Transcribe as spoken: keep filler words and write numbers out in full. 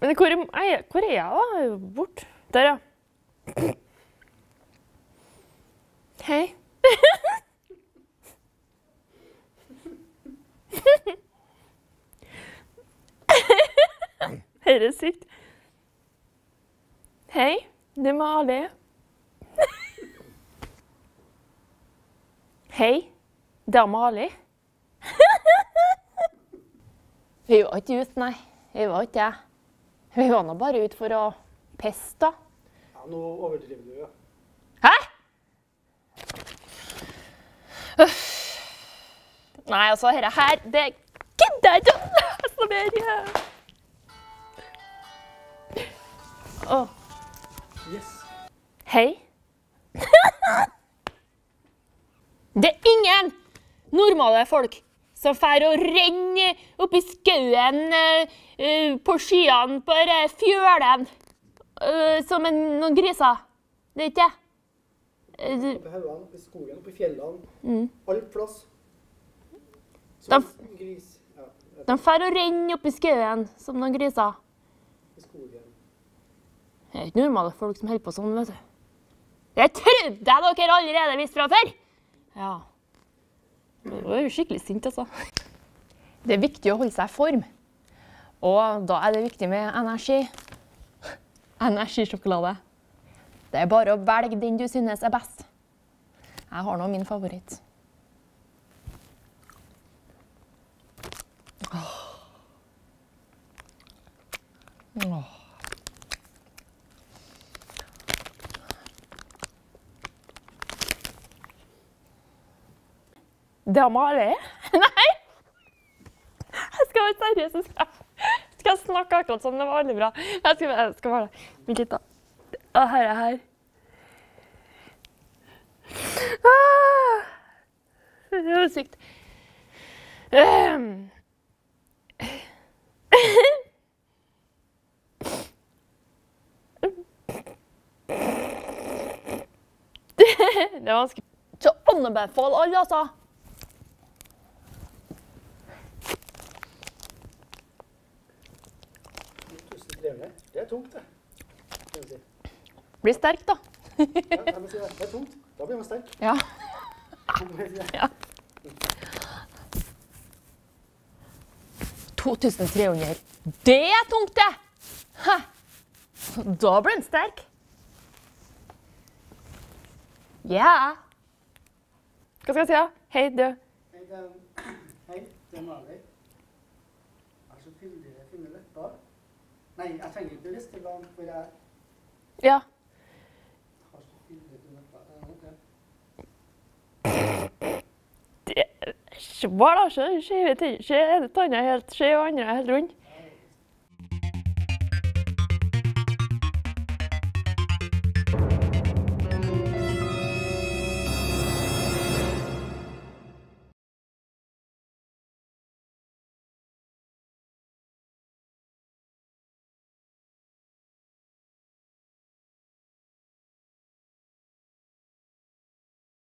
Men hvor er, jeg, hvor er jeg da? Jeg er jo bort. Der, ja. Hei. Her er sykt. Hei, det er Mali. Hei, det er Mali. Vi var ikke ute, nei. Vi var ikke det. Vi var nå bare ute for å peste, da. Ja, nå overdriver du, ja. Hæ? Uff. Nei, altså, dette her, det gidder jeg ikke å lese mer. Åh. Yes. Hei. Det er ingen normale folk som fer og renner opp i skauen uh, uh, på skyene på uh, fjølen uh, som en, noen griser. Det er ikke det. Uh, Oppe i haugene, oppe i skogen, oppe i fjellene. mm. Alt plass. De, Som gris. Ja, de fer og renner opp i skauen som noen griser. i skogen. Det er ikke normale folk som holder på sånn, vet du. Det trodde jeg dere allerede visste fra før. Ja. Det var jo skikkelig sint, altså. Det er viktig å holde seg i form. Og da er det viktig med energi. Energisjokolade. Det er bare å velge den du synes er best. Jeg har nå min favoritt. Åh. Åh. Det er Mali? Nei! Jeg skal være seriøs, jeg skal, skal snakke akkurat sånn, det var veldig bra. Jeg skal, jeg skal bare, vent litt da. Og her er her. Ah, det var sykt. Um. Det er vanskelig. Så åndebefall alle, altså. Det er tungt, det. Kan jeg si. Blir sterk, da. Ja, jeg må si det. Det er tungt. Da blir man sterk. Ja. Ja. to tusen tre hundre. Det er tungt, det! Hæ? Da blir den sterk. Ja. Hva skal jeg si, da? Hei, du. Hei, det er, hei, det er Mali. Jeg har så fyldige, fine lepper. Nei, jeg trenger ikke restegarn, for jeg Ja. har så fyldige lepper. Det er svar, da. Skjeve tanna helt skjev, og andre er helt rund.